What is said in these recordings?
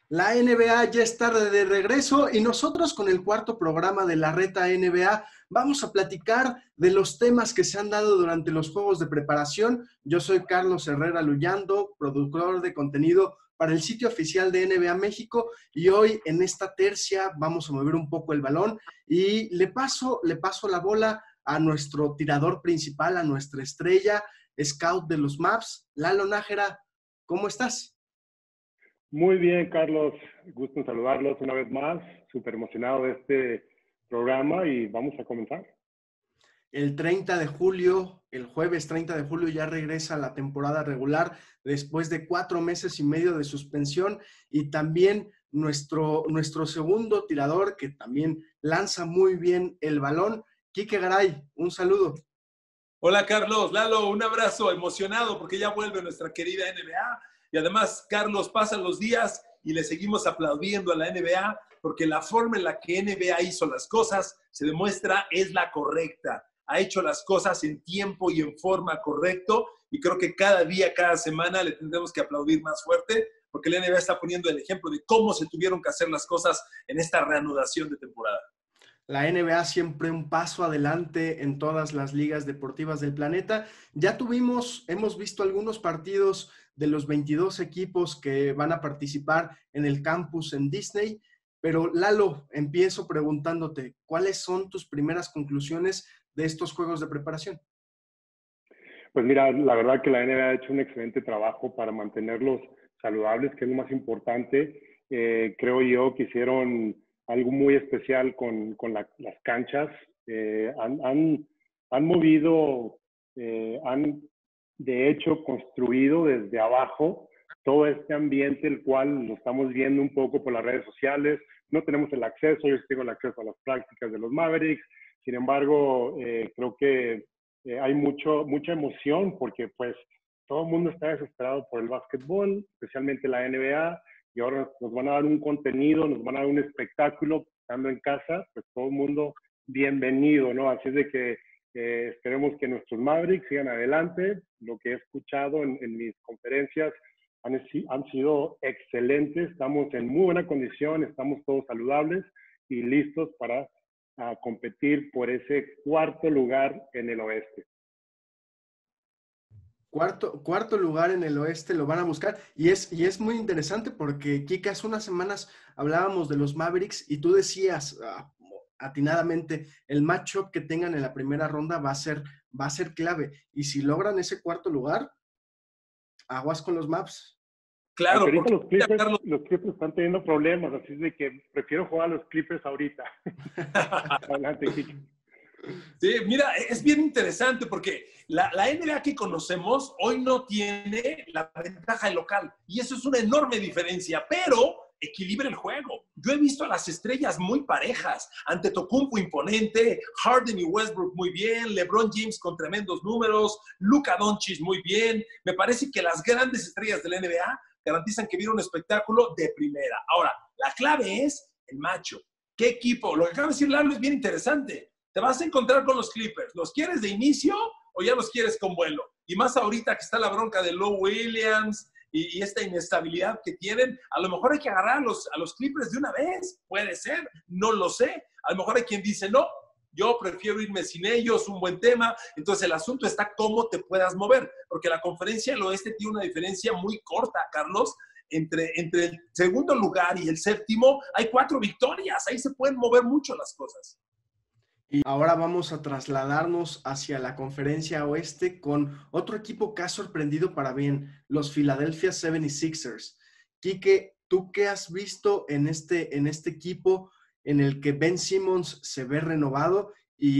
La NBA ya está de regreso y nosotros con el cuarto programa de la Reta NBA vamos a platicar de los temas que se han dado durante los juegos de preparación. Yo soy Carlos Herrera Luyando, productor de contenido para el sitio oficial de NBA México, y hoy en esta tercia vamos a mover un poco el balón y le paso la bola a nuestro tirador principal, a nuestra estrella, scout de los Mavs, Lalo Nájera. ¿Cómo estás? Muy bien, Carlos. Gusto en saludarlos una vez más. Súper emocionado de este programa y vamos a comenzar. El 30 de julio, el jueves 30 de julio, ya regresa la temporada regular después de 4 meses y medio de suspensión, y también nuestro segundo tirador que también lanza muy bien el balón, Quique Garay. Un saludo. Hola Carlos, Lalo, un abrazo, emocionado porque ya vuelve nuestra querida NBA. Y además, Carlos, pasan los días y le seguimos aplaudiendo a la NBA porque la forma en la que NBA hizo las cosas, se demuestra, es la correcta. Ha hecho las cosas en tiempo y en forma correcto, y creo que cada día, cada semana le tendremos que aplaudir más fuerte porque la NBA está poniendo el ejemplo de cómo se tuvieron que hacer las cosas en esta reanudación de temporada. La NBA siempre un paso adelante en todas las ligas deportivas del planeta. Ya hemos visto algunos partidos de los 22 equipos que van a participar en el campus en Disney, pero Lalo, empiezo preguntándote, ¿cuáles son tus primeras conclusiones de estos juegos de preparación? Pues mira, la verdad que la NBA ha hecho un excelente trabajo para mantenerlos saludables, que es lo más importante. Creo yo que hicieron algo muy especial con las canchas. Han movido, han de hecho construido desde abajo todo este ambiente, el cual lo estamos viendo un poco por las redes sociales. No tenemos el acceso, yo sí tengo el acceso a las prácticas de los Mavericks. Sin embargo, creo que hay mucha emoción porque pues todo el mundo está desesperado por el básquetbol, especialmente la NBA, y ahora nos van a dar un contenido, nos van a dar un espectáculo estando en casa, pues todo el mundo bienvenido, ¿no? Así es de que esperemos que nuestros Mavericks sigan adelante. Lo que he escuchado en mis conferencias han sido excelentes, estamos en muy buena condición, estamos todos saludables y listos para competir por ese cuarto lugar en el oeste. Cuarto lugar en el oeste lo van a buscar, y es muy interesante porque, Kika, hace unas semanas hablábamos de los Mavericks y tú decías atinadamente, el matchup que tengan en la primera ronda va a ser clave, y si logran ese cuarto lugar, aguas con los Mavs. Claro, ahorita porque los Clippers están teniendo problemas, así es de que prefiero jugar a los Clippers ahorita. Adelante, Kike. Sí, mira, es bien interesante porque la NBA que conocemos hoy no tiene la ventaja local, y eso es una enorme diferencia, pero equilibra el juego. Yo he visto a las estrellas muy parejas, Antetokounmpo imponente, Harden y Westbrook muy bien, LeBron James con tremendos números, Luka Doncic muy bien. Me parece que las grandes estrellas de la NBA garantizan que viene un espectáculo de primera. Ahora, la clave es el macho. ¿Qué equipo? Lo que acaba de decir Lalo es bien interesante. Te vas a encontrar con los Clippers. ¿Los quieres de inicio o ya los quieres con vuelo? Y más ahorita que está la bronca de Lou Williams y esta inestabilidad que tienen, a lo mejor hay que agarrar a los Clippers de una vez. Puede ser, no lo sé. A lo mejor hay quien dice, no, yo prefiero irme sin ellos, un buen tema. Entonces el asunto está cómo te puedas mover, porque la conferencia del oeste tiene una diferencia muy corta, Carlos. Entre el segundo lugar y el séptimo hay 4 victorias. Ahí se pueden mover mucho las cosas. Y ahora vamos a trasladarnos hacia la conferencia oeste con otro equipo que ha sorprendido para bien, los Philadelphia 76ers. Quique, ¿tú qué has visto en este equipo en el que Ben Simmons se ve renovado?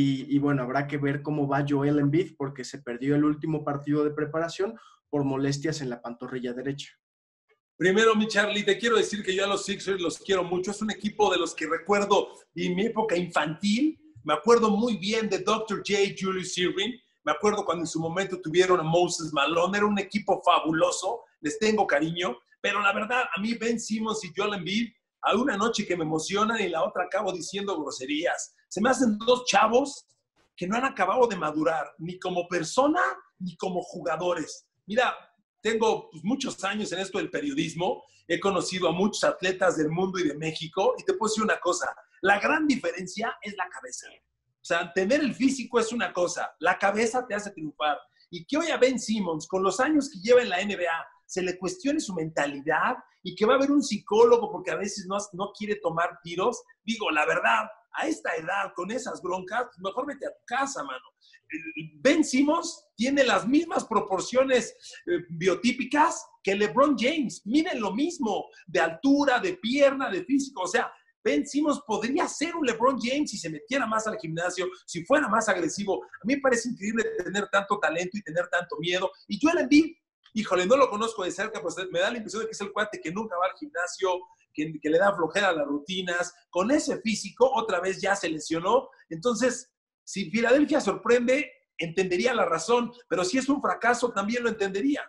Y bueno, habrá que ver cómo va Joel Embiid, porque se perdió el último partido de preparación por molestias en la pantorrilla derecha. Primero, mi Charlie, te quiero decir que yo a los Sixers los quiero mucho. Es un equipo de los que recuerdo en mi época infantil. Me acuerdo muy bien de Dr. J. Julius Erving. Me acuerdo cuando en su momento tuvieron a Moses Malone. Era un equipo fabuloso. Les tengo cariño. Pero la verdad, a mí Ben Simmons y Joel Embiid, hay una noche que me emocionan y la otra acabo diciendo groserías. Se me hacen 2 chavos que no han acabado de madurar, ni como persona, ni como jugadores. Mira, tengo pues, muchos años en esto del periodismo, he conocido a muchos atletas del mundo y de México, y te puedo decir una cosa, la gran diferencia es la cabeza. O sea, tener el físico es una cosa, la cabeza te hace triunfar. Y que hoy a Ben Simmons, con los años que lleva en la NBA, se le cuestione su mentalidad y que va a haber un psicólogo porque a veces no quiere tomar tiros, digo, la verdad, a esta edad, con esas broncas, mejor vete a tu casa, mano. Ben Simmons tiene las mismas proporciones biotípicas que LeBron James. Miren lo mismo, de altura, de pierna, de físico. O sea, Ben Simmons podría ser un LeBron James si se metiera más al gimnasio, si fuera más agresivo. A mí me parece increíble tener tanto talento y tener tanto miedo. Y Joel Embiid, híjole, no lo conozco de cerca, pues me da la impresión de que es el cuate que nunca va al gimnasio, que le da flojera a las rutinas. Con ese físico, otra vez ya se lesionó. Entonces, si Filadelfia sorprende, entendería la razón, pero si es un fracaso, también lo entendería.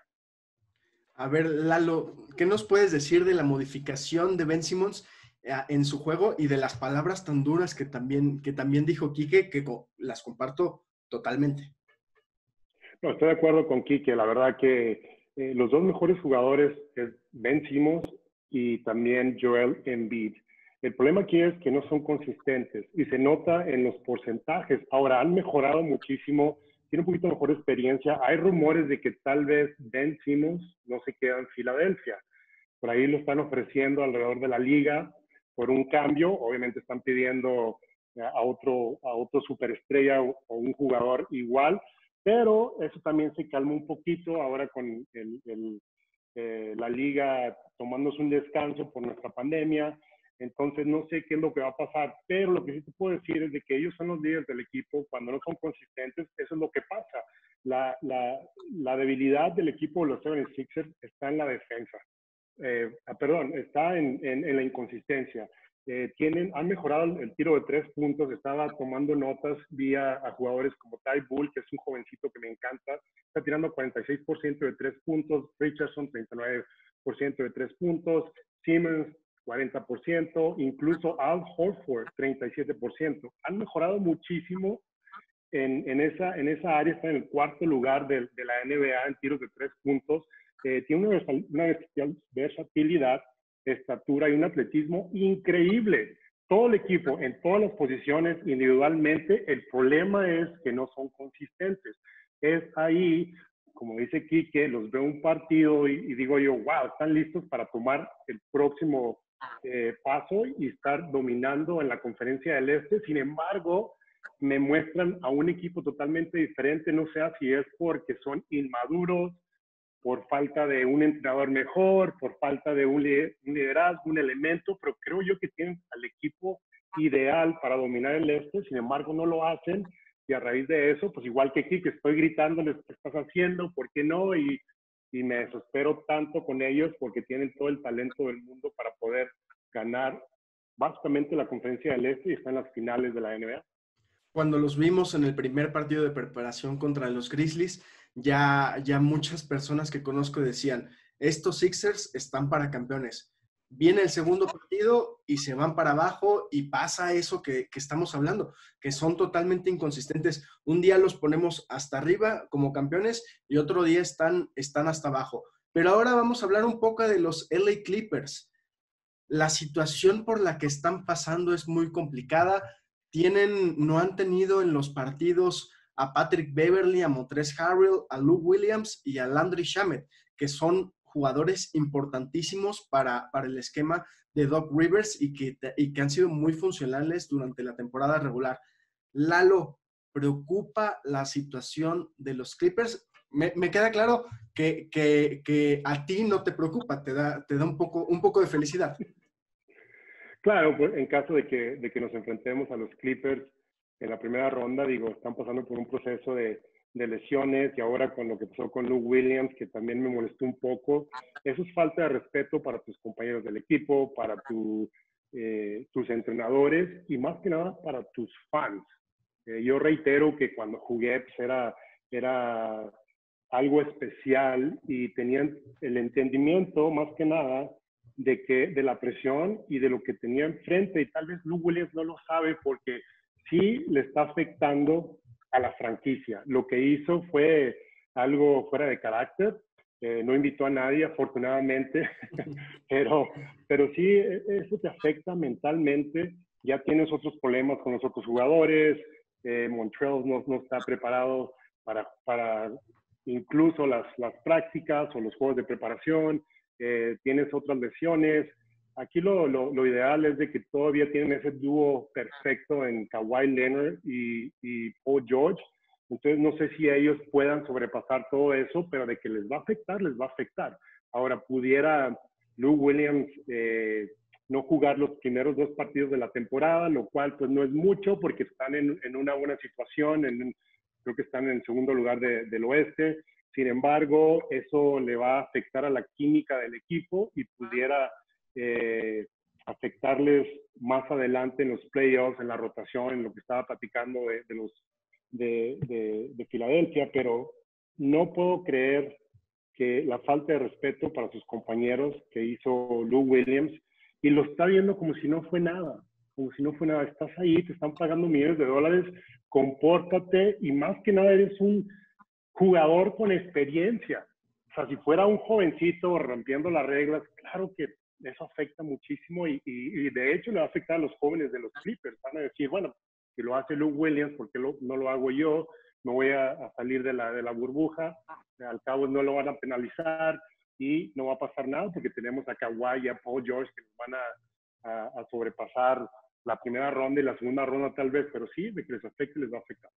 A ver, Lalo, ¿qué nos puedes decir de la modificación de Ben Simmons en su juego y de las palabras tan duras que también dijo Quique, que las comparto totalmente? No, estoy de acuerdo con Quique. La verdad que los dos mejores jugadores es Ben Simmons y también Joel Embiid. El problema aquí es que no son consistentes y se nota en los porcentajes. Ahora, han mejorado muchísimo, tiene un poquito mejor experiencia. Hay rumores de que tal vez Ben Simmons no se queda en Filadelfia. Por ahí lo están ofreciendo alrededor de la liga por un cambio. Obviamente están pidiendo a otro superestrella o un jugador igual, pero eso también se calma un poquito ahora con la liga tomándose un descanso por nuestra pandemia. Entonces no sé qué es lo que va a pasar, pero lo que sí te puedo decir es de que ellos son los líderes del equipo. Cuando no son consistentes, eso es lo que pasa. La debilidad del equipo de los 76ers está en la defensa. Está en la inconsistencia. Han mejorado el tiro de 3 puntos. Estaba tomando notas vía a jugadores como Ty Bull, que es un jovencito que me encanta. Está tirando 46% de 3 puntos. Richardson, 39% de 3 puntos. Simmons, 40%. Incluso Al Horford, 37%. Han mejorado muchísimo en esa área. Está en el cuarto lugar de la NBA en tiros de 3 puntos. Tiene una versatilidad, estatura y un atletismo increíble. Todo el equipo, en todas las posiciones, individualmente, el problema es que no son consistentes. Es ahí, como dice Quique, los veo un partido y digo yo, wow, están listos para tomar el próximo paso y estar dominando en la Conferencia del Este. Sin embargo, me muestran a un equipo totalmente diferente. No sé si es porque son inmaduros, por falta de un entrenador mejor, por falta de un liderazgo, un elemento, pero creo yo que tienen al equipo ideal para dominar el este. Sin embargo no lo hacen, y a raíz de eso, pues igual que aquí, que estoy gritándoles qué estás haciendo, por qué no, y me desespero tanto con ellos porque tienen todo el talento del mundo para poder ganar básicamente la Conferencia del Este y están en las finales de la NBA. Cuando los vimos en el primer partido de preparación contra los Grizzlies, ya muchas personas que conozco decían, estos Sixers están para campeones. Viene el segundo partido y se van para abajo y pasa eso que estamos hablando, que son totalmente inconsistentes. Un día los ponemos hasta arriba como campeones y otro día están hasta abajo. Pero ahora vamos a hablar un poco de los LA Clippers. La situación por la que están pasando es muy complicada. No han tenido en los partidos a Patrick Beverley, a Montrezl Harrell, a Lou Williams y a Landry Shamet, que son jugadores importantísimos para el esquema de Doc Rivers y que han sido muy funcionales durante la temporada regular. Lalo, ¿preocupa la situación de los Clippers? Me queda claro que a ti no te preocupa, te da un poco de felicidad. Claro, pues en caso de que nos enfrentemos a los Clippers en la primera ronda, digo, están pasando por un proceso de lesiones, y ahora con lo que pasó con Lou Williams, que también me molestó un poco. Eso es falta de respeto para tus compañeros del equipo, para tus entrenadores y más que nada para tus fans. Yo reitero que cuando jugué pues era algo especial y tenían el entendimiento más que nada de la presión y de lo que tenía enfrente, y tal vez Lou Williams no lo sabe porque sí le está afectando a la franquicia. Lo que hizo fue algo fuera de carácter, No invitó a nadie, afortunadamente, pero sí, eso te afecta mentalmente. Ya tienes otros problemas con los otros jugadores. Montreal no está preparado para incluso las prácticas o los juegos de preparación. Tienes otras lesiones. Aquí lo ideal es de que todavía tienen ese dúo perfecto en Kawhi Leonard y Paul George. Entonces, no sé si ellos puedan sobrepasar todo eso, pero de que les va a afectar, les va a afectar. Ahora, pudiera Lou Williams no jugar los primeros 2 partidos de la temporada, lo cual pues no es mucho porque están en una buena situación, creo que están en el segundo lugar del oeste. Sin embargo, eso le va a afectar a la química del equipo y pudiera afectarles más adelante en los playoffs, en la rotación, en lo que estaba platicando de Filadelfia, pero no puedo creer que la falta de respeto para sus compañeros que hizo Lou Williams, y lo está viendo como si no fue nada, estás ahí, te están pagando millones de dólares, compórtate, y más que nada eres un jugador con experiencia. O sea, si fuera un jovencito rompiendo las reglas, claro que eso afecta muchísimo y de hecho le va a afectar a los jóvenes de los Clippers. Van a decir, bueno, si lo hace Lou Williams, ¿por qué no lo hago yo? Me voy a salir de la burbuja, al cabo no lo van a penalizar y no va a pasar nada porque tenemos a Kawhi y a Paul George que nos van a sobrepasar la primera ronda y la segunda ronda tal vez, pero sí, de que les afecte, les va a afectar.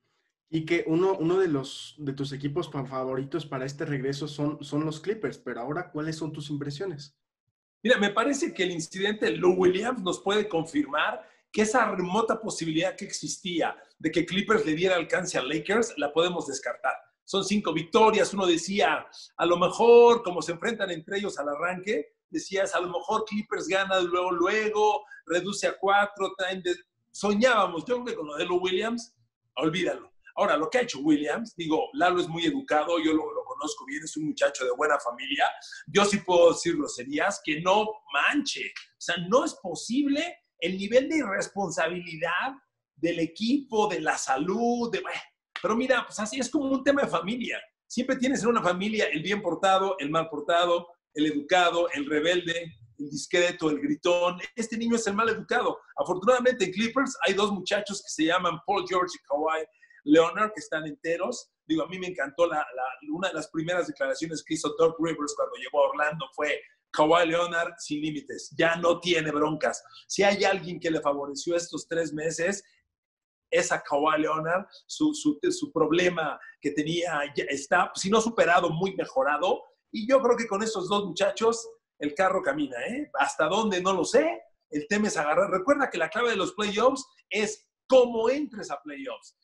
Y que uno de tus equipos favoritos para este regreso son los Clippers, pero ahora, ¿cuáles son tus impresiones? Mira, me parece que el incidente de Lou Williams nos puede confirmar que esa remota posibilidad que existía de que Clippers le diera alcance a Lakers, la podemos descartar. Son 5 victorias. Uno decía, a lo mejor, como se enfrentan entre ellos al arranque, decías, a lo mejor Clippers gana luego, reduce a 4. Soñábamos. Yo creo que con lo de Lou Williams, olvídalo. Ahora, lo que ha hecho Williams, digo, Lalo es muy educado, yo lo conozco bien, es un muchacho de buena familia. Yo sí puedo decir groserías, que no manche. O sea, no es posible el nivel de irresponsabilidad del equipo, de la salud, pero mira, pues así es como un tema de familia. Siempre tienes en una familia el bien portado, el mal portado, el educado, el rebelde, el discreto, el gritón. Este niño es el mal educado. Afortunadamente en Clippers hay 2 muchachos que se llaman Paul George y Kawhi Leonard, que están enteros. Digo, a mí me encantó una de las primeras declaraciones que hizo Doc Rivers cuando llegó a Orlando fue: Kawhi Leonard sin límites, ya no tiene broncas. Si hay alguien que le favoreció estos 3 meses, es a Kawhi Leonard. Su problema que tenía ya está, si no superado, muy mejorado. Y yo creo que con estos 2 muchachos el carro camina, ¿eh? ¿Hasta dónde? No lo sé. El tema es agarrar. Recuerda que la clave de los playoffs es cómo entres a playoffs.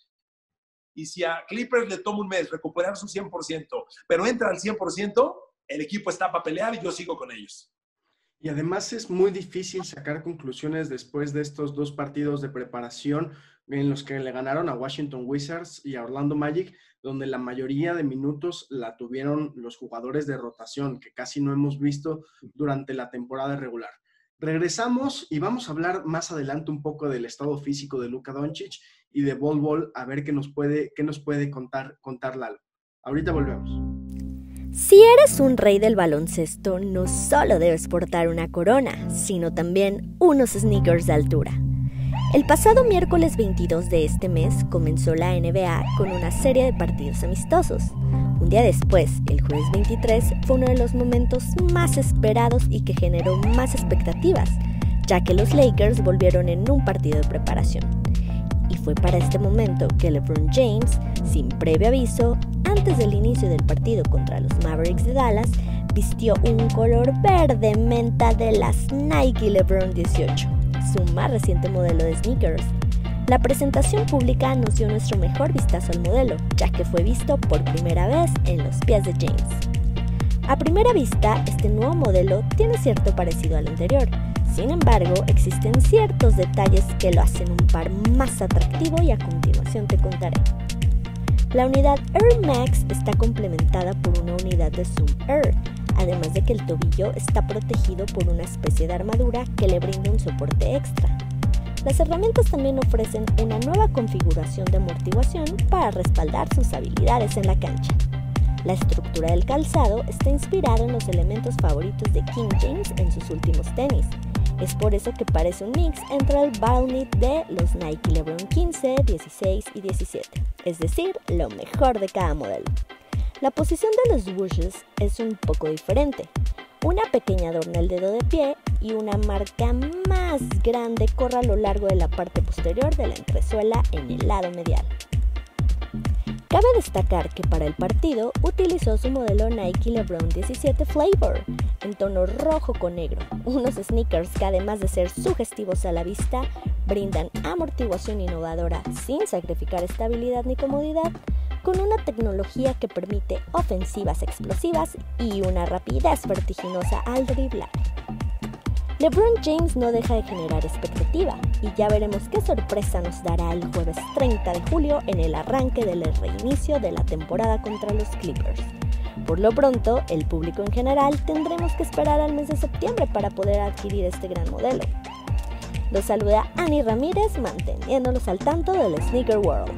Y si a Clippers le toma un mes recuperar su 100%, pero entra al 100%, el equipo está para pelear y yo sigo con ellos. Y además es muy difícil sacar conclusiones después de estos 2 partidos de preparación en los que le ganaron a Washington Wizards y a Orlando Magic, donde la mayoría de minutos la tuvieron los jugadores de rotación, que casi no hemos visto durante la temporada regular. Regresamos y vamos a hablar más adelante un poco del estado físico de Luka Doncic y de Bol Bol, a ver qué nos puede contar Lalo. Ahorita volvemos. Si eres un rey del baloncesto, no solo debes portar una corona, sino también unos sneakers de altura. El pasado miércoles 22 de este mes comenzó la NBA con una serie de partidos amistosos. Un día después, el jueves 23, fue uno de los momentos más esperados y que generó más expectativas, ya que los Lakers volvieron en un partido de preparación. Y fue para este momento que LeBron James, sin previo aviso, antes del inicio del partido contra los Mavericks de Dallas, vistió un color verde menta de las Nike LeBron 18, su más reciente modelo de sneakers. La presentación pública anunció nuestro mejor vistazo al modelo, ya que fue visto por primera vez en los pies de James. A primera vista, este nuevo modelo tiene cierto parecido al anterior. Sin embargo, existen ciertos detalles que lo hacen un par más atractivo y a continuación te contaré. La unidad Air Max está complementada por una unidad de Zoom Air, además de que el tobillo está protegido por una especie de armadura que le brinda un soporte extra. Las herramientas también ofrecen una nueva configuración de amortiguación para respaldar sus habilidades en la cancha. La estructura del calzado está inspirada en los elementos favoritos de King James en sus últimos tenis. Es por eso que parece un mix entre el Balnit de los Nike LeBron 15, 16 y 17, es decir, lo mejor de cada modelo. La posición de los swooshes es un poco diferente. Una pequeña adorna el dedo de pie y una marca más grande corre a lo largo de la parte posterior de la entresuela en el lado medial. Cabe destacar que para el partido utilizó su modelo Nike LeBron 17 Flavor en tono rojo con negro, unos sneakers que además de ser sugestivos a la vista, brindan amortiguación innovadora sin sacrificar estabilidad ni comodidad, con una tecnología que permite ofensivas explosivas y una rapidez vertiginosa al driblar. LeBron James no deja de generar expectativa y ya veremos qué sorpresa nos dará el jueves 30 de julio en el arranque del reinicio de la temporada contra los Clippers. Por lo pronto, el público en general tendremos que esperar al mes de septiembre para poder adquirir este gran modelo. Los saluda Ani Ramírez, manteniéndolos al tanto del Sneaker World.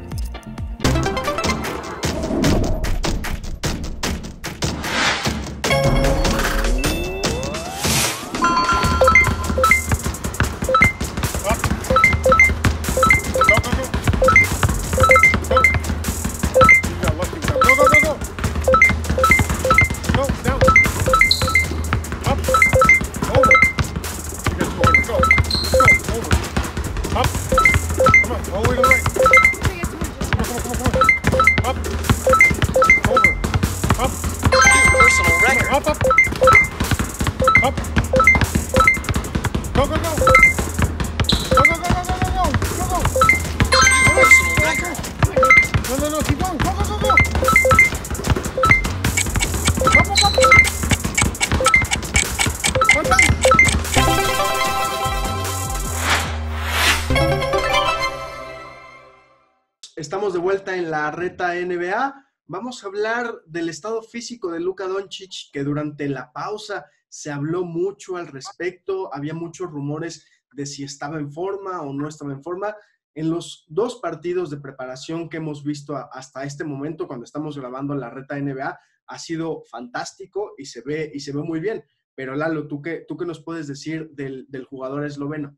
Estamos de vuelta en la Reta NBA. Vamos a hablar del estado físico de Luka Doncic, que durante la pausa se habló mucho al respecto. Había muchos rumores de si estaba en forma o no estaba en forma. En los 2 partidos de preparación que hemos visto hasta este momento, cuando estamos grabando la Reta NBA, ha sido fantástico y se ve muy bien. Pero Lalo, ¿tú qué nos puedes decir del jugador esloveno?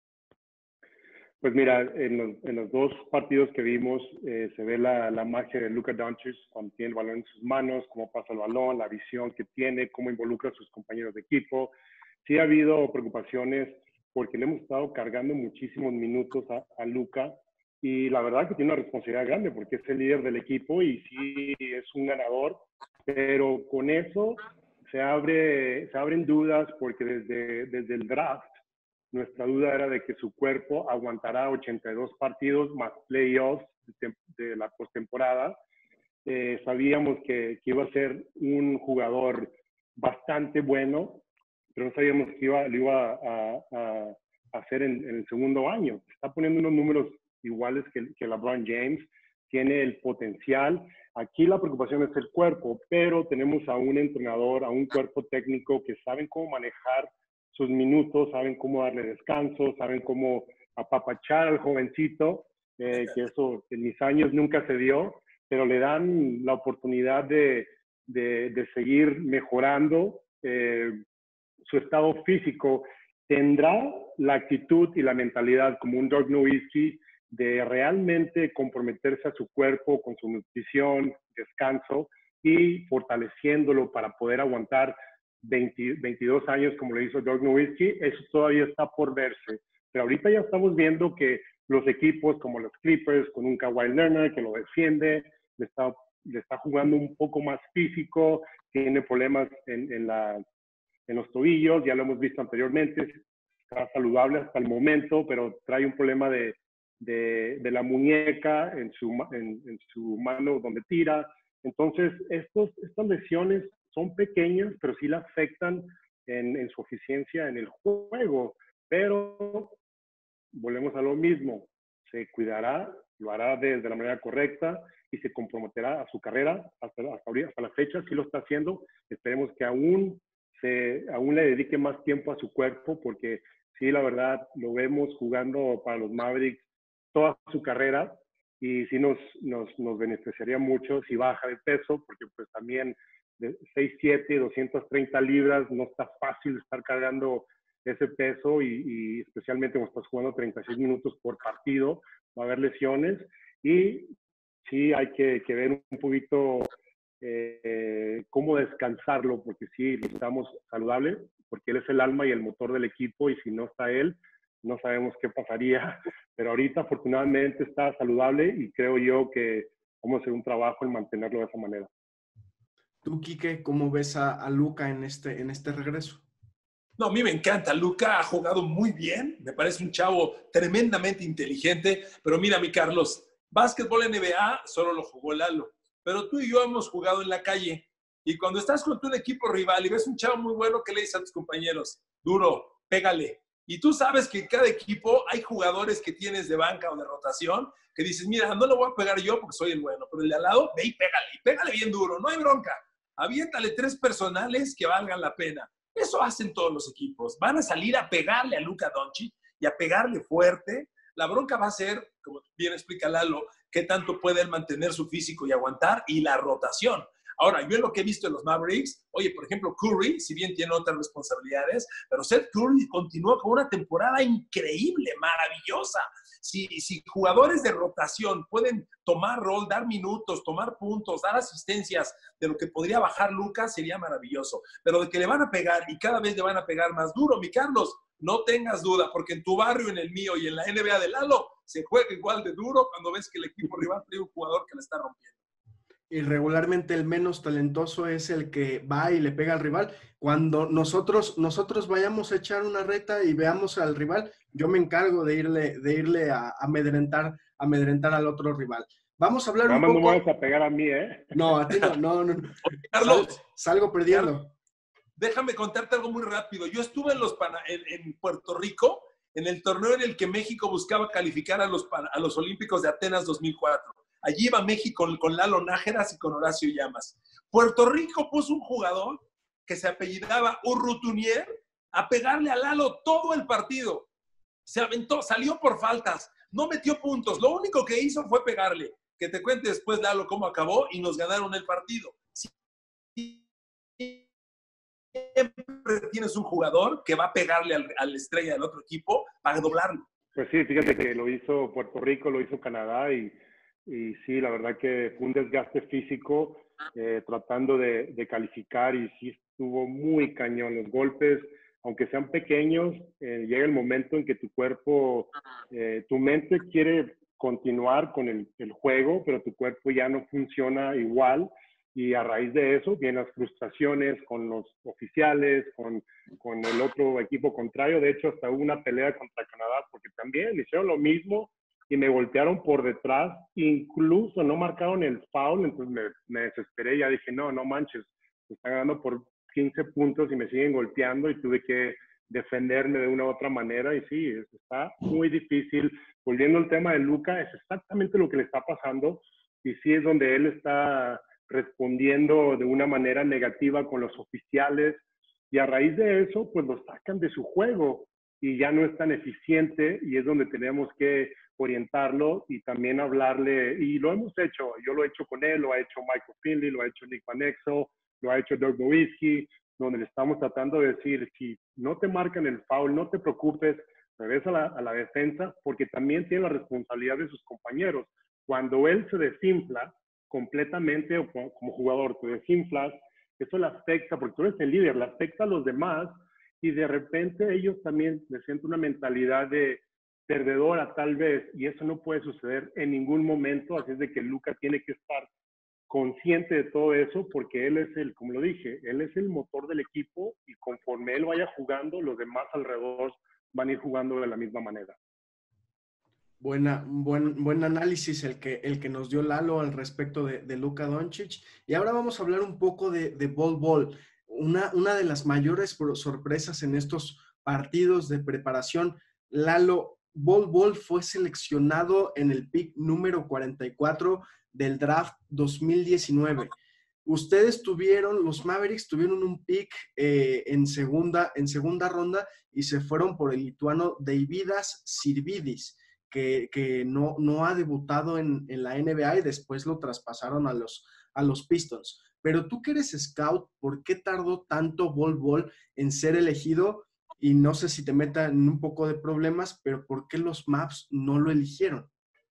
Pues mira, en los 2 partidos que vimos se ve la magia de Luka Doncic cuando tiene el balón en sus manos, cómo pasa el balón, la visión que tiene, cómo involucra a sus compañeros de equipo. Sí ha habido preocupaciones porque le hemos estado cargando muchísimos minutos a Luka y la verdad que tiene una responsabilidad grande porque es el líder del equipo y sí es un ganador, pero con eso se abren dudas porque desde el draft nuestra duda era de que su cuerpo aguantará 82 partidos más playoffs de la postemporada. Sabíamos que iba a ser un jugador bastante bueno, pero no sabíamos que lo iba a hacer en el segundo año. Está poniendo unos números iguales que LeBron James, tiene el potencial. Aquí la preocupación es el cuerpo, pero tenemos a un entrenador, a un cuerpo técnico que saben cómo manejar sus minutos, saben cómo darle descanso, saben cómo apapachar al jovencito, que eso en mis años nunca se dio, pero le dan la oportunidad de seguir mejorando su estado físico. Tendrá la actitud y la mentalidad como un Dirk Nowitzki de realmente comprometerse a su cuerpo con su nutrición, descanso y fortaleciéndolo para poder aguantar 22 años como lo hizo Dirk Nowitzki. Eso todavía está por verse. Pero ahorita ya estamos viendo que los equipos como los Clippers, con un Kawhi Leonard que lo defiende, le está jugando un poco más físico, tiene problemas en los tobillos, ya lo hemos visto anteriormente, está saludable hasta el momento, pero trae un problema de la muñeca en su mano donde tira. Entonces, estas lesiones son pequeñas, pero sí la afectan en su eficiencia en el juego. Pero volvemos a lo mismo, se cuidará, lo hará de la manera correcta y se comprometerá a su carrera hasta la fecha, sí lo está haciendo. Esperemos que aún le dedique más tiempo a su cuerpo, porque sí, la verdad, lo vemos jugando para los Mavericks toda su carrera y sí nos beneficiaría mucho si baja de peso, porque pues también de 6'7", 230 libras, no está fácil estar cargando ese peso y especialmente cuando estás jugando 36 minutos por partido, va a haber lesiones y sí hay que ver un poquito cómo descansarlo, porque sí, necesitamos saludable, porque él es el alma y el motor del equipo y si no está él, no sabemos qué pasaría, pero ahorita afortunadamente está saludable y creo yo que vamos a hacer un trabajo en mantenerlo de esa manera. Tú, Quique, ¿cómo ves a Luka en este regreso? No, a mí me encanta. Luka ha jugado muy bien. Me parece un chavo tremendamente inteligente. Pero mira, mi Carlos, básquetbol NBA solo lo jugó Lalo. Pero tú y yo hemos jugado en la calle. Y cuando estás con un equipo rival y ves un chavo muy bueno, ¿qué le dices a tus compañeros? Duro, pégale. Y tú sabes que en cada equipo hay jugadores que tienes de banca o de rotación que dices, mira, no lo voy a pegar yo porque soy el bueno. Pero el de al lado, ve y pégale bien duro. No hay bronca. Aviéntale 3 personales que valgan la pena. Eso hacen todos los equipos. Van a salir a pegarle a Luka Doncic y a pegarle fuerte. La bronca va a ser, como bien explica Lalo, qué tanto puede él mantener su físico y aguantar y la rotación. Ahora, yo en lo que he visto en los Mavericks, oye, por ejemplo, Curry, si bien tiene otras responsabilidades, pero Seth Curry continúa con una temporada increíble, maravillosa. Si jugadores de rotación pueden tomar rol, dar minutos, tomar puntos, dar asistencias de lo que podría bajar Lucas, sería maravilloso. Pero de que le van a pegar y cada vez le van a pegar más duro, mi Carlos, no tengas duda, porque en tu barrio, en el mío y en la NBA de Lalo, se juega igual de duro cuando ves que el equipo rival tiene un jugador que le está rompiendo. Y regularmente el menos talentoso es el que va y le pega al rival. Cuando nosotros vayamos a echar una reta y veamos al rival, yo me encargo de irle a amedrentar al otro rival. Vamos a hablar un poco... No me vas a pegar a mí, ¿eh? No, a ti no. Oye, Carlos, salgo perdiendo. Carlos, déjame contarte algo muy rápido. Yo estuve en Puerto Rico, en el torneo en el que México buscaba calificar a los Olímpicos de Atenas 2004. Allí iba México con Lalo Nájeras y con Horacio Llamas. Puerto Rico puso un jugador que se apellidaba Urrutunier a pegarle a Lalo todo el partido. Se aventó, salió por faltas, no metió puntos. Lo único que hizo fue pegarle. Que te cuente después, Lalo, cómo acabó y nos ganaron el partido. Siempre tienes un jugador que va a pegarle a la estrella del otro equipo para doblarlo. Pues sí, fíjate que lo hizo Puerto Rico, lo hizo Canadá y sí, la verdad que fue un desgaste físico tratando de calificar y sí estuvo muy cañón. Los golpes, aunque sean pequeños, llega el momento en que tu cuerpo, tu mente quiere continuar con el juego, pero tu cuerpo ya no funciona igual y a raíz de eso vienen las frustraciones con los oficiales, con el otro equipo contrario. De hecho, hasta hubo una pelea contra Canadá porque también hicieron lo mismo y me golpearon por detrás, incluso no marcaron el foul, entonces me desesperé y ya dije, no manches, me están ganando por 15 puntos y me siguen golpeando y tuve que defenderme de una u otra manera y sí, está muy difícil. Volviendo al tema de Luka, es exactamente lo que le está pasando y sí es donde él está respondiendo de una manera negativa con los oficiales y a raíz de eso, pues lo sacan de su juego y ya no es tan eficiente y es donde tenemos que orientarlo y también hablarle, y lo hemos hecho, yo lo he hecho con él, lo ha hecho Michael Finley, lo ha hecho Nick Van Exel, lo ha hecho Dirk Nowitzki, donde le estamos tratando de decir, si no te marcan el foul, no te preocupes, regresa a la defensa, porque también tiene la responsabilidad de sus compañeros. Cuando él se desinfla completamente, o como jugador te desinflas, eso le afecta, porque tú eres el líder, le afecta a los demás, y de repente ellos también les sienten una mentalidad de perdedora tal vez, y eso no puede suceder en ningún momento, así es de que Luka tiene que estar consciente de todo eso, porque él es como lo dije, él es el motor del equipo, y conforme él vaya jugando, los demás alrededor van a ir jugando de la misma manera. Buen análisis el que nos dio Lalo al respecto de Luka Doncic. Y ahora vamos a hablar un poco de Bol Bol. Una de las mayores sorpresas en estos partidos de preparación, Lalo, Bol Bol fue seleccionado en el pick número 44 del draft 2019. Los Mavericks tuvieron un pick en segunda ronda y se fueron por el lituano Deividas Sirvydis, que no ha debutado en la NBA y después lo traspasaron a los Pistons. Pero tú que eres scout, ¿por qué tardó tanto Bol Bol en ser elegido? Y no sé si te meta en un poco de problemas, pero ¿por qué los Mavs no lo eligieron?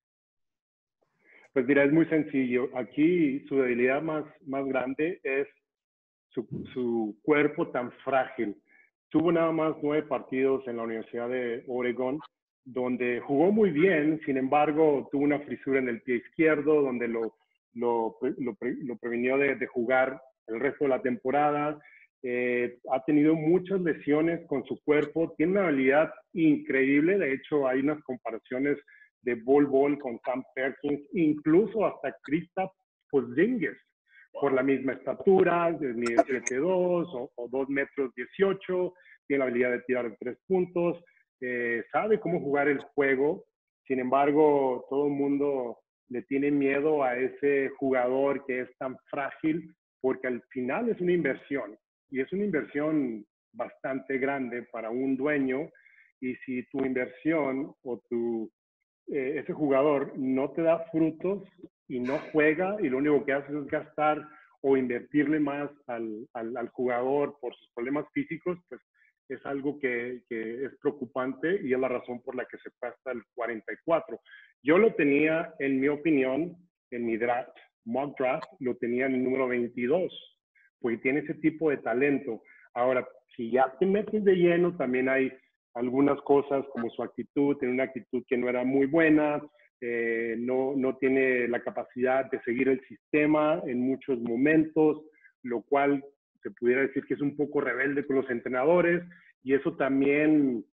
Pues mira, es muy sencillo. Aquí su debilidad más grande es su cuerpo tan frágil. Tuvo nada más 9 partidos en la Universidad de Oregon, donde jugó muy bien, sin embargo, tuvo una frisura en el pie izquierdo, donde lo previnió de jugar el resto de la temporada. Ha tenido muchas lesiones con su cuerpo, tiene una habilidad increíble, de hecho hay unas comparaciones de Bol Bol con Sam Perkins, incluso hasta Kristaps Porzingis, por la misma estatura, de 7'2" o 2 metros 18, tiene la habilidad de tirar de 3 puntos, sabe cómo jugar el juego. Sin embargo, todo el mundo le tiene miedo a ese jugador que es tan frágil, porque al final es una inversión, y es una inversión bastante grande para un dueño, y si tu inversión o ese jugador no te da frutos y no juega, y lo único que haces es gastar o invertirle más al jugador por sus problemas físicos, pues es algo que es preocupante, y es la razón por la que se fue hasta el 44. Yo lo tenía, en mi opinión, en mi mock draft, lo tenía en el número 22, porque tiene ese tipo de talento. Ahora, si ya te metes de lleno, también hay algunas cosas como su actitud, tiene una actitud que no era muy buena, no tiene la capacidad de seguir el sistema en muchos momentos, lo cual se pudiera decir que es un poco rebelde con los entrenadores, y eso también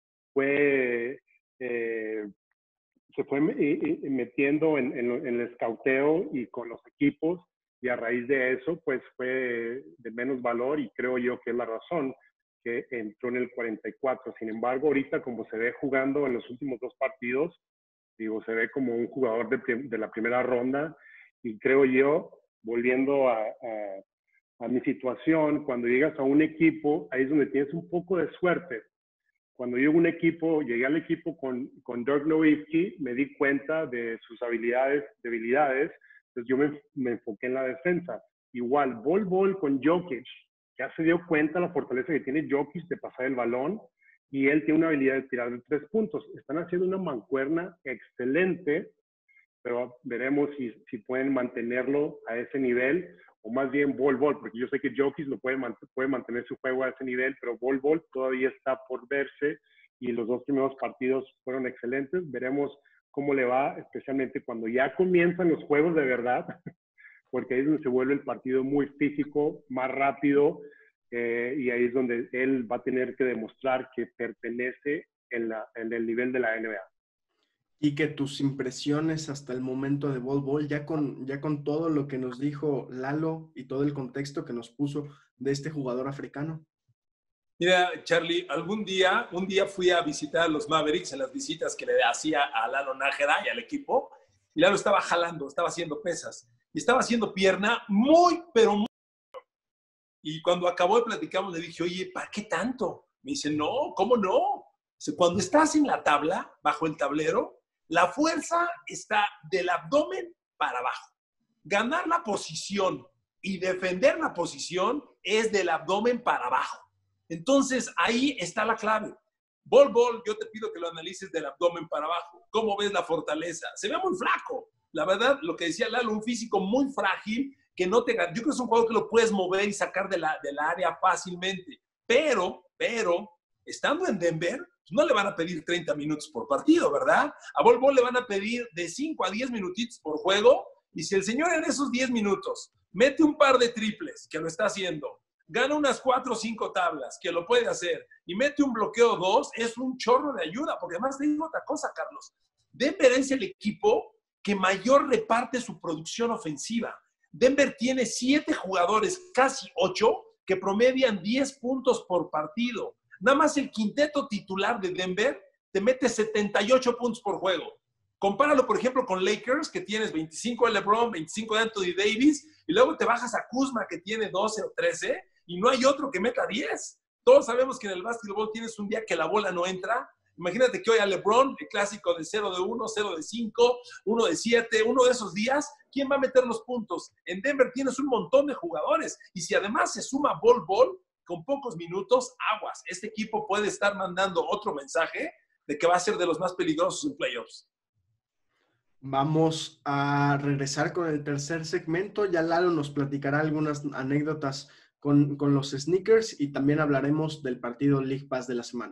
se fue metiendo en el escauteo y con los equipos, y a raíz de eso pues fue de menos valor, y creo yo que es la razón que entró en el 44. Sin embargo, ahorita como se ve jugando en los últimos 2 partidos, digo, se ve como un jugador de la primera ronda, y creo yo, volviendo a mi situación, cuando llegas a un equipo, ahí es donde tienes un poco de suerte. Cuando llegué al equipo con Dirk Nowitzki, me di cuenta de sus debilidades, entonces yo me enfoqué en la defensa. Igual, Bol Bol con Jokic, ya se dio cuenta la fortaleza que tiene Jokic de pasar el balón, y él tiene una habilidad de tirar de 3 puntos. Están haciendo una mancuerna excelente, pero veremos si pueden mantenerlo a ese nivel, o más bien Bol Bol, porque yo sé que Jokic puede mantener su juego a ese nivel, pero Bol Bol todavía está por verse, y los 2 primeros partidos fueron excelentes. Veremos cómo le va, especialmente cuando ya comienzan los juegos de verdad, porque ahí es donde se vuelve el partido muy físico, más rápido, y ahí es donde él va a tener que demostrar que pertenece en el nivel de la NBA. Y que tus impresiones hasta el momento de Bol Bol, ya con todo lo que nos dijo Lalo y todo el contexto que nos puso de este jugador africano. Mira, Charlie, un día fui a visitar a los Mavericks en las visitas que le hacía a Lalo Nájera y al equipo, y Lalo estaba jalando, estaba haciendo pesas, y estaba haciendo pierna muy, pero muy. Y cuando acabó de platicamos, le dije, oye, ¿para qué tanto? Me dice, no, ¿cómo no? Dice, cuando estás en la tabla, bajo el tablero, la fuerza está del abdomen para abajo. Ganar la posición y defender la posición es del abdomen para abajo. Entonces, ahí está la clave. Bol Bol, yo te pido que lo analices del abdomen para abajo. ¿Cómo ves la fortaleza? Se ve muy flaco. La verdad, lo que decía Lalo, un físico muy frágil, que no te... Yo creo que es un jugador que lo puedes mover y sacar de la área fácilmente. Pero, estando en Denver, no le van a pedir 30 minutos por partido, ¿verdad? A Bol Bol le van a pedir de 5 a 10 minutitos por juego, y si el señor en esos 10 minutos mete un par de triples, que lo está haciendo, gana unas 4 o 5 tablas, que lo puede hacer, y mete un bloqueo 2, es un chorro de ayuda, porque además te digo otra cosa, Carlos. Denver es el equipo que mayor reparte su producción ofensiva. Denver tiene 7 jugadores, casi 8, que promedian 10 puntos por partido. Nada más el quinteto titular de Denver te mete 78 puntos por juego. Compáralo, por ejemplo, con Lakers, que tienes 25 de LeBron, 25 de Anthony Davis, y luego te bajas a Kuzma, que tiene 12 o 13, y no hay otro que meta 10. Todos sabemos que en el básquetbol tienes un día que la bola no entra, Imagínate que hoy a LeBron, el clásico de 0 de 1, 0 de 5, 1 de 7, uno de esos días, ¿quién va a meter los puntos? En Denver tienes un montón de jugadores. Y si además se suma Bol Bol, con pocos minutos, aguas. Este equipo puede estar mandando otro mensaje de que va a ser de los más peligrosos en playoffs. Vamos a regresar con el tercer segmento. Ya Lalo nos platicará algunas anécdotas con los sneakers y también hablaremos del partido League Pass de la semana.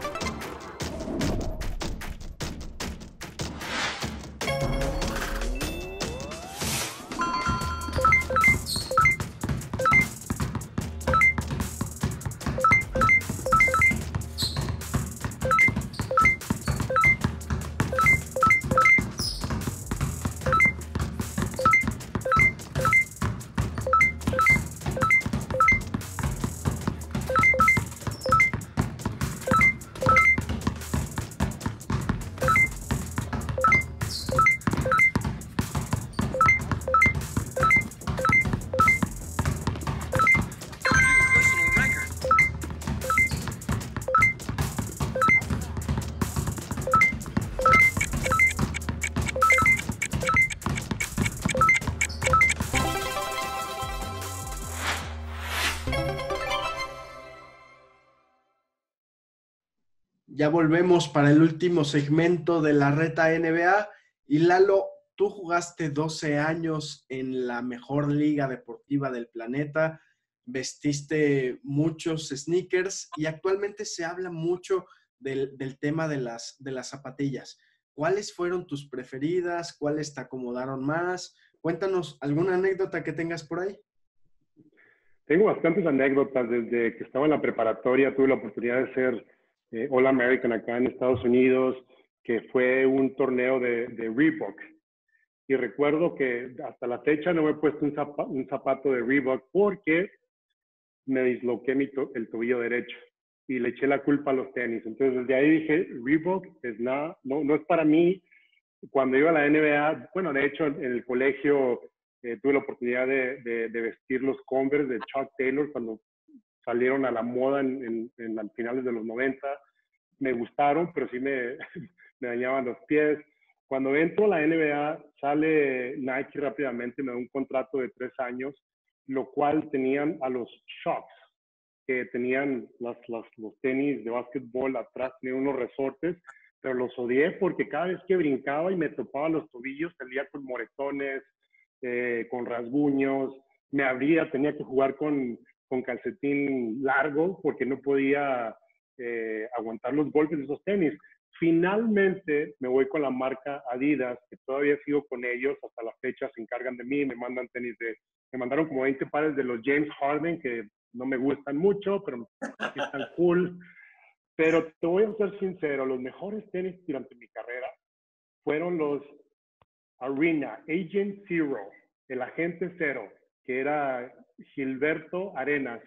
Ya volvemos para el último segmento de la Reta NBA. Y Lalo, tú jugaste 12 años en la mejor liga deportiva del planeta, vestiste muchos sneakers y actualmente se habla mucho del tema de las zapatillas. ¿Cuáles fueron tus preferidas? ¿Cuáles te acomodaron más? Cuéntanos alguna anécdota que tengas por ahí. Tengo bastantes anécdotas. Desde que estaba en la preparatoria tuve la oportunidad de ser All American acá en Estados Unidos, que fue un torneo de Reebok. Y recuerdo que hasta la fecha no me he puesto un zapato de Reebok porque me disloqué el tobillo derecho y le eché la culpa a los tenis. Entonces desde ahí dije, Reebok no es para mí. Cuando iba a la NBA, bueno, de hecho en el colegio tuve la oportunidad de vestir los Converse de Chuck Taylor cuando salieron a la moda en finales de los 90. Me gustaron, pero sí me dañaban los pies. Cuando entro a la NBA, sale Nike rápidamente, me da un contrato de 3 años, lo cual tenían a los Shocks, que tenían los tenis de básquetbol atrás, tenían unos resortes, pero los odié porque cada vez que brincaba y me topaba los tobillos, salía con moretones, con rasguños, me abría, tenía que jugar con calcetín largo porque no podía aguantar los golpes de esos tenis. Finalmente me voy con la marca Adidas, que todavía sigo con ellos, hasta la fecha se encargan de mí, me mandan tenis me mandaron como 20 pares de los James Harden, que no me gustan mucho, pero están cool. Pero te voy a ser sincero, los mejores tenis durante mi carrera fueron los Arena, Agent Zero, el agente cero, que era Gilberto Arenas,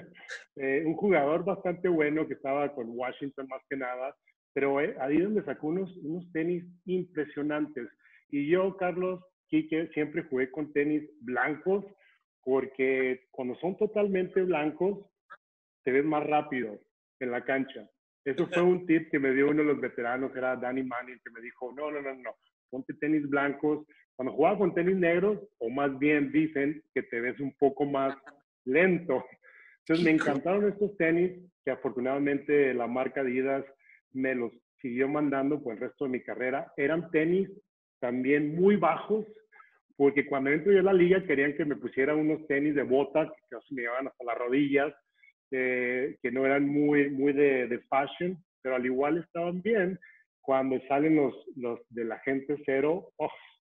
un jugador bastante bueno que estaba con Washington más que nada, pero Adidas me sacó unos tenis impresionantes. Y yo, Carlos, Quique, siempre jugué con tenis blancos, porque cuando son totalmente blancos, te ves más rápido en la cancha. Eso fue un tip que me dio uno de los veteranos, era Danny Manning, que me dijo, no, ponte tenis blancos. Cuando jugaba con tenis negros, o más bien dicen que te ves un poco más lento. Entonces me encantaron estos tenis, que afortunadamente la marca Adidas me los siguió mandando por el resto de mi carrera. Eran tenis también muy bajos, porque cuando entro yo a la liga querían que me pusiera unos tenis de bota, que casi me llevaban hasta las rodillas, que no eran muy de fashion, pero al igual estaban bien. Cuando salen los de la gente cero,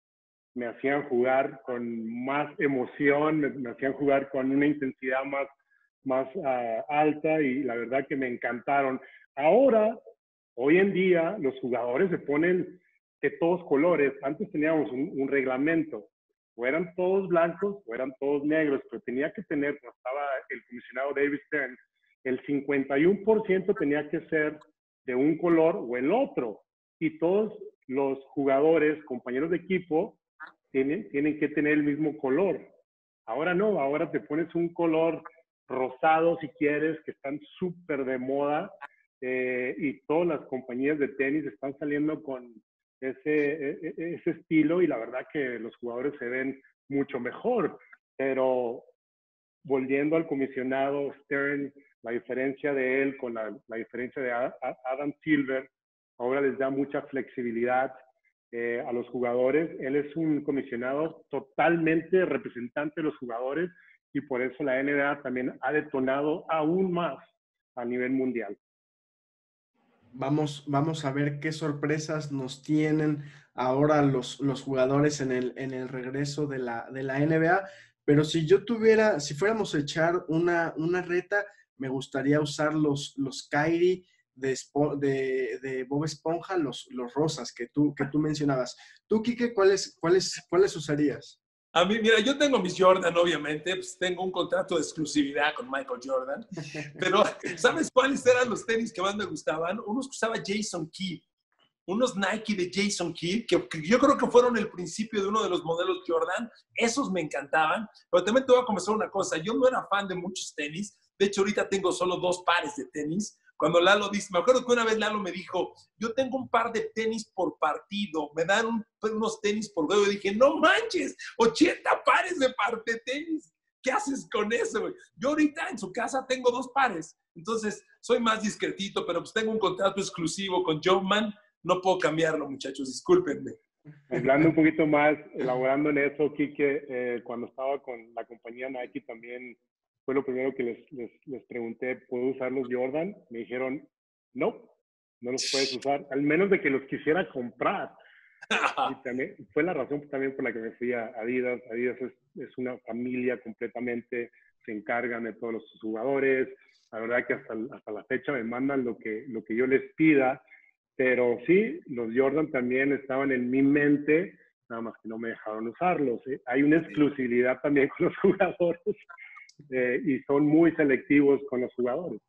me hacían jugar con más emoción, me hacían jugar con una intensidad más alta, y la verdad que me encantaron. Ahora, hoy en día, los jugadores se ponen de todos colores. Antes teníamos un reglamento, o eran todos blancos o eran todos negros, pero tenía que tener, como estaba el comisionado David Stern, el 51% tenía que ser de un color o el otro, y todos los jugadores, compañeros de equipo, tienen que tener el mismo color. Ahora no, ahora te pones un color rosado si quieres, que están súper de moda, y todas las compañías de tenis están saliendo con ese estilo y la verdad que los jugadores se ven mucho mejor. Pero volviendo al comisionado Stern, la diferencia de él con la diferencia de Adam Silver, ahora les da mucha flexibilidad a los jugadores. Él es un comisionado totalmente representante de los jugadores y por eso la NBA también ha detonado aún más a nivel mundial. Vamos a ver qué sorpresas nos tienen ahora los jugadores en el regreso de la NBA. Pero si fuéramos a echar una reta, me gustaría usar los Kyrie de Bob Esponja, los rosas que tú mencionabas. Tú, Quique, ¿cuáles usarías? A mí, mira, yo tengo mis Jordan, obviamente, pues tengo un contrato de exclusividad con Michael Jordan, pero ¿sabes cuáles eran los tenis que más me gustaban? Unos que usaba Jason Kidd, unos Nike de Jason Kidd, que yo creo que fueron el principio de uno de los modelos Jordan, esos me encantaban, pero también te voy a confesar una cosa, yo no era fan de muchos tenis, de hecho ahorita tengo solo 2 pares de tenis. Cuando Lalo dice, me acuerdo que una vez Lalo me dijo, yo tengo un par de tenis por partido, me dan unos tenis por juego. Y dije, no manches, 80 pares de tenis. ¿Qué haces con eso, güey? Yo ahorita en su casa tengo 2 pares. Entonces, soy más discretito, pero pues tengo un contrato exclusivo con Jumpman. No puedo cambiarlo, muchachos, discúlpenme. Hablando un poquito más, elaborando en eso, Quique, cuando estaba con la compañía Nike también fue lo primero que les pregunté, ¿puedo usar los Jordan? Me dijeron, no los puedes usar, al menos de que los quisiera comprar. Y también fue la razón también por la que me fui a Adidas. Adidas es una familia completamente, se encargan de todos los jugadores. La verdad que hasta la fecha me mandan lo que yo les pida. Pero sí, los Jordan también estaban en mi mente, nada más que no me dejaron usarlos. Hay una exclusividad también con los jugadores. Y son muy selectivos con los jugadores.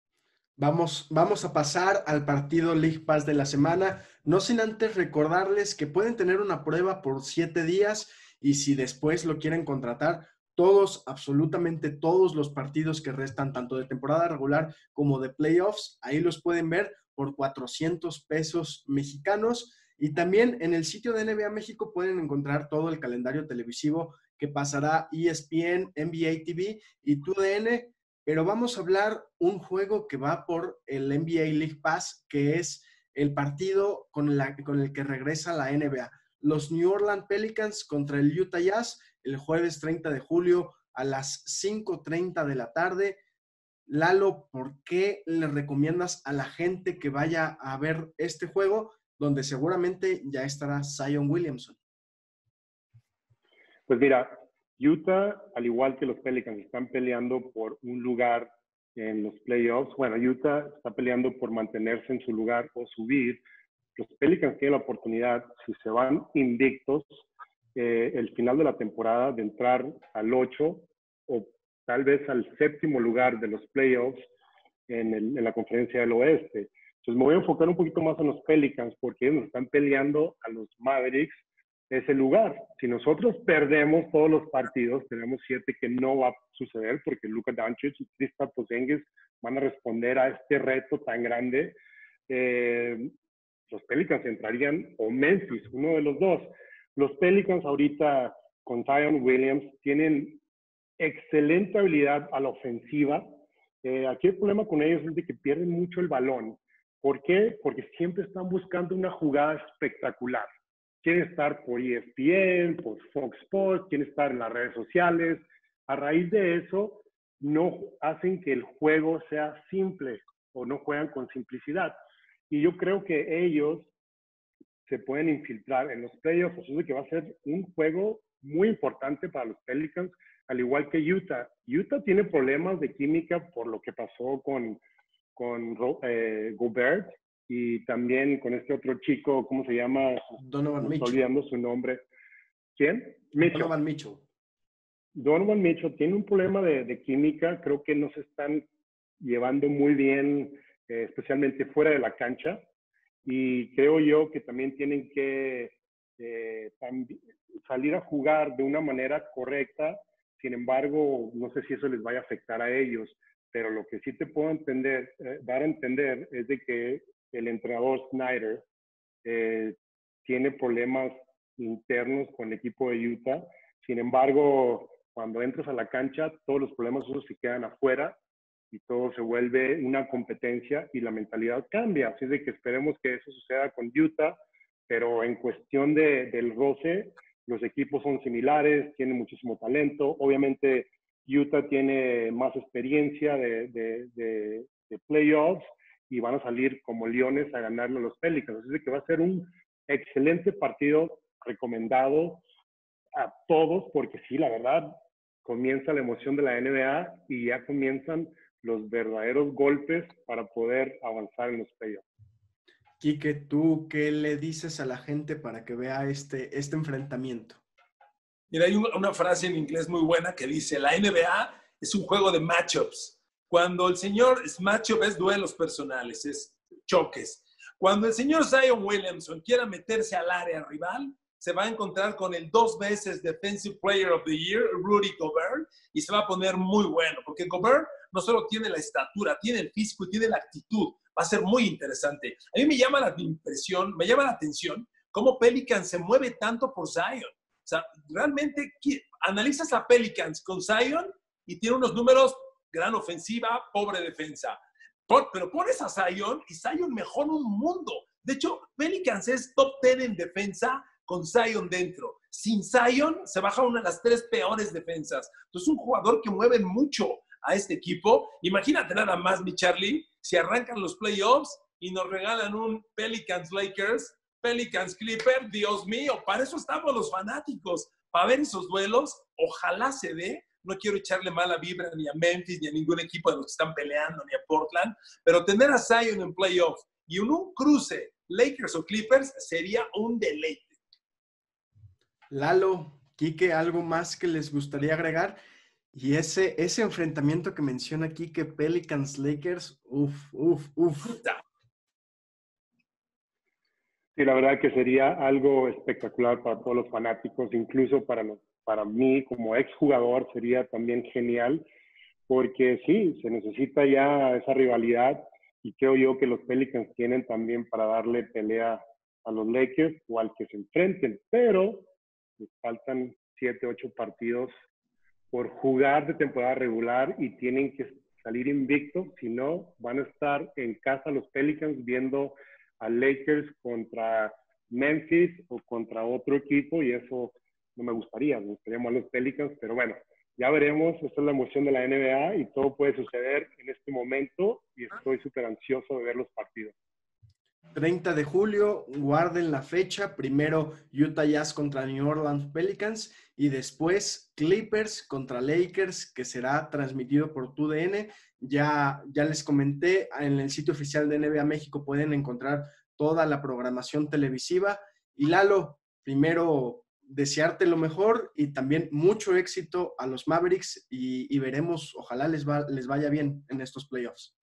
Vamos a pasar al partido League Pass de la semana, no sin antes recordarles que pueden tener una prueba por 7 días y si después lo quieren contratar, absolutamente todos los partidos que restan, tanto de temporada regular como de playoffs, ahí los pueden ver por 400 pesos mexicanos. Y también en el sitio de NBA México pueden encontrar todo el calendario televisivo que pasará ESPN, NBA TV y TUDN, pero vamos a hablar un juego que va por el NBA League Pass, que es el partido con el que regresa la NBA. Los New Orleans Pelicans contra el Utah Jazz, el jueves 30 de julio a las 5:30 de la tarde. Lalo, ¿por qué le recomiendas a la gente que vaya a ver este juego, donde seguramente ya estará Zion Williamson? Pues mira, Utah, al igual que los Pelicans, están peleando por un lugar en los playoffs. Bueno, Utah está peleando por mantenerse en su lugar o subir. Los Pelicans tienen la oportunidad, si se van invictos, el final de la temporada, de entrar al 8 o tal vez al 7º lugar de los playoffs en la conferencia del oeste. Entonces me voy a enfocar un poquito más en los Pelicans porque ellos están peleando a los Mavericks ese lugar. Si nosotros perdemos todos los partidos, tenemos 7 que no va a suceder porque Luka Doncic y Kristaps Porzingis van a responder a este reto tan grande. Los Pelicans entrarían o Memphis, uno de los dos. Los Pelicans ahorita con Zion Williams tienen excelente habilidad a la ofensiva. Aquí el problema con ellos es de que pierden mucho el balón. ¿Por qué? Porque siempre están buscando una jugada espectacular. Quieren estar por ESPN, por Fox Sports, quieren estar en las redes sociales. A raíz de eso, no hacen que el juego sea simple o no juegan con simplicidad. Y yo creo que ellos se pueden infiltrar en los playoffs, eso es que va a ser un juego muy importante para los Pelicans, al igual que Utah. Utah tiene problemas de química por lo que pasó con Gobert y también con este otro chico, ¿cómo se llama? Donovan Mitchell. Estoy olvidando su nombre. ¿Quién? Mitchell. Donovan Mitchell. Donovan Mitchell tiene un problema de química, creo que no se están llevando muy bien, especialmente fuera de la cancha. Y creo yo que también tienen que salir a jugar de una manera correcta. Sin embargo, no sé si eso les vaya a afectar a ellos. pero lo que sí te puedo dar a entender es de que el entrenador Snyder tiene problemas internos con el equipo de Utah. Sin embargo, cuando entras a la cancha, todos los problemas esos se quedan afuera y todo se vuelve una competencia y la mentalidad cambia. Así es de que esperemos que eso suceda con Utah, pero en cuestión del roce, los equipos son similares, tienen muchísimo talento. Obviamente, Utah tiene más experiencia de playoffs y van a salir como leones a ganarle a los Pelicans. Así es de que va a ser un excelente partido, recomendado a todos, porque sí, la verdad, comienza la emoción de la NBA y ya comienzan los verdaderos golpes para poder avanzar en los playoffs. Quique, ¿tú qué le dices a la gente para que vea este enfrentamiento? Mira, hay una frase en inglés muy buena que dice, la NBA es un juego de matchups. Cuando el señor es matchup, es duelos personales, es choques. Cuando el señor Zion Williamson quiera meterse al área rival, se va a encontrar con el 2 veces Defensive Player of the Year, Rudy Gobert, y se va a poner muy bueno, porque Gobert no solo tiene la estatura, tiene el físico y tiene la actitud. Va a ser muy interesante. A mí me llama la atención cómo Pelicans se mueve tanto por Zion. O sea, realmente analizas a Pelicans con Zion y tiene unos números, gran ofensiva, pobre defensa. Pero pones a Zion y Zion mejora un mundo. De hecho, Pelicans es top 10 en defensa con Zion dentro. Sin Zion se baja una de las 3 peores defensas. Entonces, un jugador que mueve mucho a este equipo. Imagínate nada más, mi Charlie, si arrancan los playoffs y nos regalan un Pelicans-Lakers, Pelicans-Clippers, Dios mío, para eso estamos los fanáticos, para ver esos duelos. Ojalá se dé. No quiero echarle mala vibra ni a Memphis, ni a ningún equipo de los que están peleando, ni a Portland, pero tener a Zion en playoffs y en un cruce Lakers o Clippers sería un deleite. Lalo, Quique, ¿algo más que les gustaría agregar? Y ese enfrentamiento que menciona aquí, que Pelicans-Lakers, uf. Sí, la verdad que sería algo espectacular para todos los fanáticos, incluso para mí como exjugador sería también genial, porque sí, se necesita ya esa rivalidad y creo yo que los Pelicans tienen también para darle pelea a los Lakers o al que se enfrenten, pero les faltan 7, 8 partidos por jugar de temporada regular y tienen que salir invictos, si no van a estar en casa los Pelicans viendo a Lakers contra Memphis o contra otro equipo y eso no me gustaría más los Pelicans, pero bueno, ya veremos, esta es la emoción de la NBA y todo puede suceder en este momento y estoy súper ansioso de ver los partidos. 30 de julio, guarden la fecha, primero Utah Jazz contra New Orleans Pelicans y después Clippers contra Lakers, que será transmitido por TUDN. Ya les comenté, en el sitio oficial de NBA México pueden encontrar toda la programación televisiva. Y Lalo, primero desearte lo mejor y también mucho éxito a los Mavericks y veremos, ojalá les vaya bien en estos playoffs.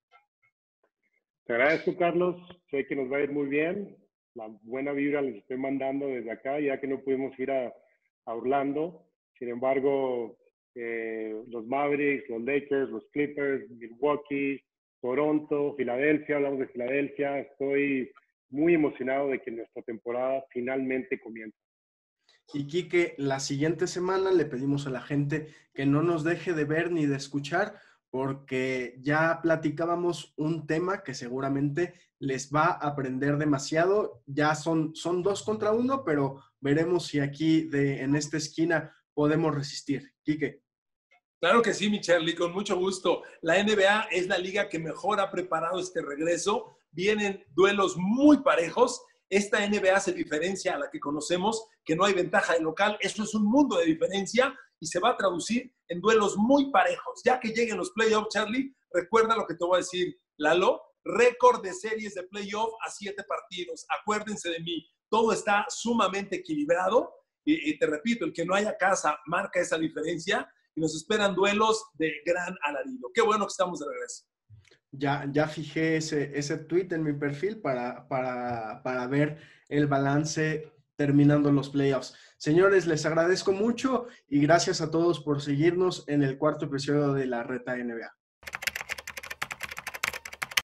Te agradezco, Carlos. Sé que nos va a ir muy bien. La buena vibra les estoy mandando desde acá, ya que no pudimos ir a Orlando. Sin embargo, los Mavericks, los Lakers, los Clippers, Milwaukee, Toronto, Filadelfia, hablamos de Filadelfia. Estoy muy emocionado de que nuestra temporada finalmente comience. Y Quique, la siguiente semana le pedimos a la gente que no nos deje de ver ni de escuchar, porque ya platicábamos un tema que seguramente les va a aprender demasiado. Ya son 2 contra 1, pero veremos si aquí en esta esquina podemos resistir. Quique. Claro que sí, mi Charlie, con mucho gusto. La NBA es la liga que mejor ha preparado este regreso. Vienen duelos muy parejos. Esta NBA se diferencia a la que conocemos, que no hay ventaja de local. Eso es un mundo de diferencia y se va a traducir en duelos muy parejos. Ya que lleguen los playoffs, Charlie, recuerda lo que te voy a decir, Lalo, récord de series de playoff a 7 partidos. Acuérdense de mí, todo está sumamente equilibrado y te repito, el que no haya casa marca esa diferencia y nos esperan duelos de gran alarido. Qué bueno que estamos de regreso. Ya fijé ese tweet en mi perfil para ver el balance terminando los playoffs. Señores, les agradezco mucho y gracias a todos por seguirnos en el 4º episodio de la Reta NBA.